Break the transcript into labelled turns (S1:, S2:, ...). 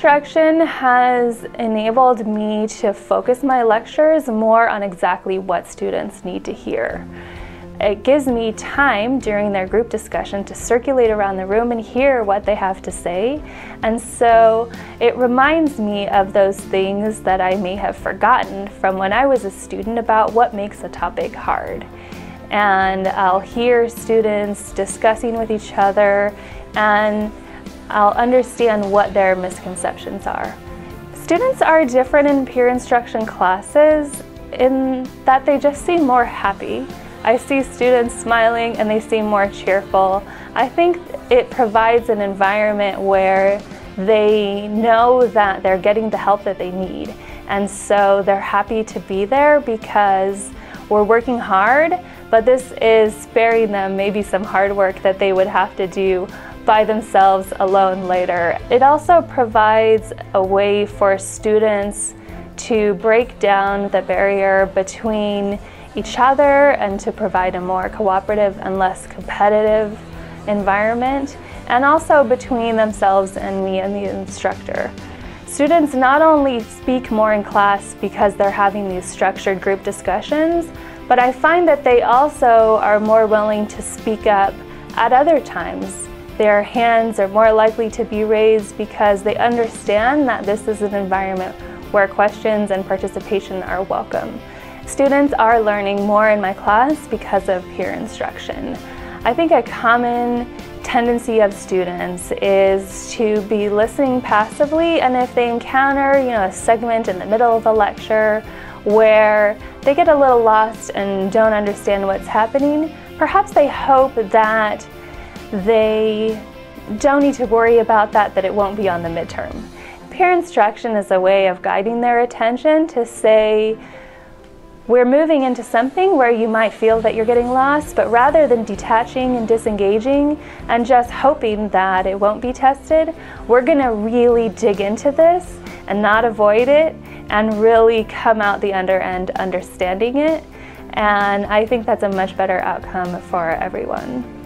S1: instruction has enabled me to focus my lectures more on exactly what students need to hear. It gives me time during their group discussion to circulate around the room and hear what they have to say. And so it reminds me of those things that I may have forgotten from when I was a student about what makes a topic hard. And I'll hear students discussing with each other, and I'll understand what their misconceptions are. Students are different in peer instruction classes in that they just seem more happy. I see students smiling and they seem more cheerful. I think it provides an environment where they know that they're getting the help that they need. And so they're happy to be there because we're working hard, but this is sparing them maybe some hard work that they would have to do by themselves alone later. It also provides a way for students to break down the barrier between each other and to provide a more cooperative and less competitive environment, and also between themselves and me and the instructor. Students not only speak more in class because they're having these structured group discussions, but I find that they also are more willing to speak up at other times. Their hands are more likely to be raised because they understand that this is an environment where questions and participation are welcome. Students are learning more in my class because of peer instruction. I think a common tendency of students is to be listening passively, and if they encounter, a segment in the middle of the lecture where they get a little lost and don't understand what's happening, perhaps they hope that they don't need to worry about that it won't be on the midterm. Peer instruction is a way of guiding their attention to say, we're moving into something where you might feel that you're getting lost, but rather than detaching and disengaging and just hoping that it won't be tested, we're going to really dig into this and not avoid it and really come out the other end understanding it. And I think that's a much better outcome for everyone.